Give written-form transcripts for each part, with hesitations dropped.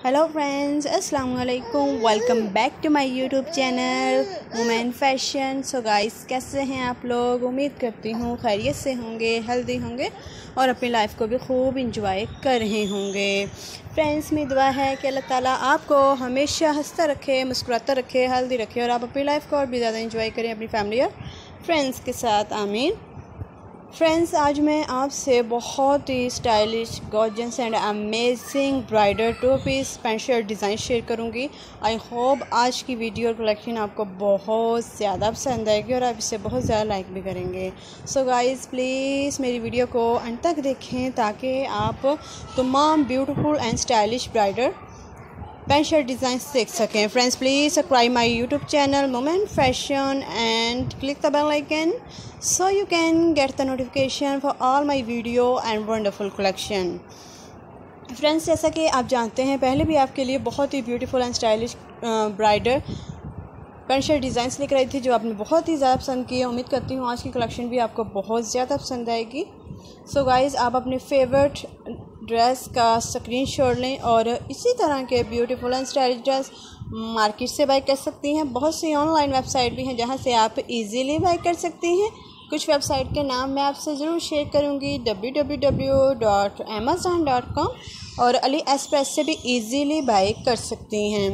Hello friends, अस्सलाम वालेकुम। Welcome back to my YouTube channel women fashion. So guys, कैसे हैं आप लोग? उम्मीद करती हूँ खैरियत से होंगे, हेल्दी होंगे और अपनी लाइफ को भी खूब इंजॉय कर रहे होंगे। फ्रेंड्स, मेरी दुआ है कि अल्लाह ताला आपको हमेशा हंसता रखे, मुस्कुराता रखे, हेल्दी रखे और आप अपनी लाइफ को और भी ज़्यादा इंजॉय करें अपनी फैमिली और फ्रेंड्स के साथ। आमीन। फ्रेंड्स, आज मैं आपसे बहुत ही stylish, gorgeous and amazing bridal 2 piece pant shirt design share करूंगी। आई होप आज की वीडियो और कलेक्शन आपको बहुत ज़्यादा पसंद आएगी और आप इसे बहुत ज़्यादा लाइक भी करेंगे। सो गाइज़, प्लीज़ मेरी वीडियो को अंत तक देखें ताकि आप तमाम beautiful and stylish bridal pant shirt design सीख सकें। Friends, please subscribe my YouTube channel women fashion and click the bell icon so you can get the notification for all my video and wonderful collection। Friends, जैसा कि आप जानते हैं, पहले भी आपके लिए बहुत ही beautiful and stylish bridal pant shirt designs लेकर आई थी जो आपने बहुत ही ज़्यादा पसंद किए। उम्मीद करती हूँ आज की कलेक्शन भी आपको बहुत ज़्यादा पसंद आएगी। सो गाइज़, आप अपने फेवरेट ड्रेस का स्क्रीनशॉट लें और इसी तरह के beautiful and stylish dress market से बाय कर सकती हैं। बहुत सी ऑनलाइन वेबसाइट भी हैं जहाँ से आप इजीली बाय कर सकती हैं। कुछ वेबसाइट के नाम मैं आपसे ज़रूर शेयर करूँगी, www.amazon.com और अली एक्सप्रेस से भी इजीली बाय कर सकती हैं।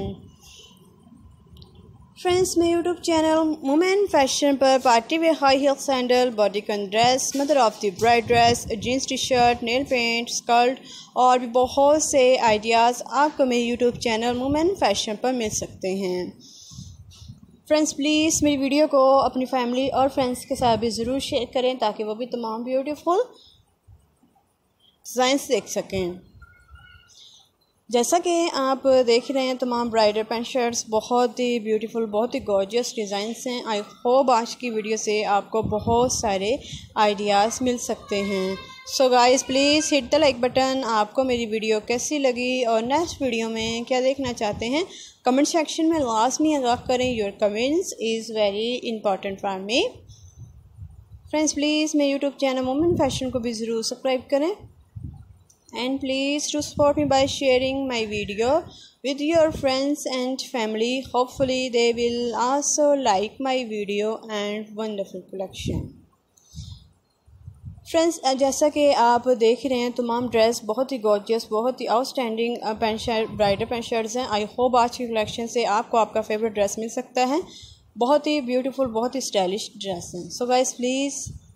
फ्रेंड्स, मैं यूट्यूब चैनल वुमेन फैशन पर party wear high heel sandal, bodycon dress, mother of the bride dress, jeans T shirt, nail paint, skirt और भी बहुत से आइडियाज़ आपको मेरे यूट्यूब चैनल वुमेन फैशन पर मिल सकते हैं। फ्रेंड्स, प्लीज़ मेरी वीडियो को अपनी फैमिली और फ्रेंड्स के साथ भी ज़रूर शेयर करें ताकि वो भी तमाम ब्यूटीफुल डिज़ाइंस देख सकें। जैसा कि आप देख रहे हैं, तमाम ब्राइडल पैंट शर्ट्स बहुत ही ब्यूटीफुल, बहुत ही गॉर्जियस डिज़ाइंस हैं। आई होप आज की वीडियो से आपको बहुत सारे आइडियाज़ मिल सकते हैं। So guys, please hit the like button. आपको मेरी वीडियो कैसी लगी और नेक्स्ट वीडियो में क्या देखना चाहते हैं कमेंट सेक्शन में लाजमी आगाह करें। Your comments is very important for me. Friends, please मेरे यूट्यूब चैनल वुमेन फैशन को भी ज़रूर सब्सक्राइब करें and please to support me by sharing my video with your friends and family. Hopefully they will also like my video and wonderful collection। Friends, जैसा कि आप देख रहे हैं, तमाम ड्रेस बहुत ही गॉर्जियस, बहुत ही outstanding pant shirt bridal pant shirts हैं। आई होप आज की कलेक्शन से आपको आपका फेवरेट ड्रेस मिल सकता है। बहुत ही ब्यूटीफुल, बहुत ही स्टाइलिश ड्रेस हैं। सो गाइस, प्लीज़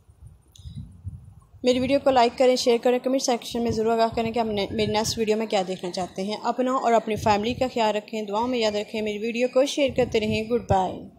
मेरी वीडियो को लाइक करें, शेयर करें, कमेंट सेक्शन में ज़रूर आगाह करें कि आप मेरी नेक्स्ट वीडियो में क्या देखना चाहते हैं। अपना और अपनी फैमिली का ख्याल रखें, दुआओं में याद रखें। मेरी वीडियो को शेयर करते रहें। Good bye.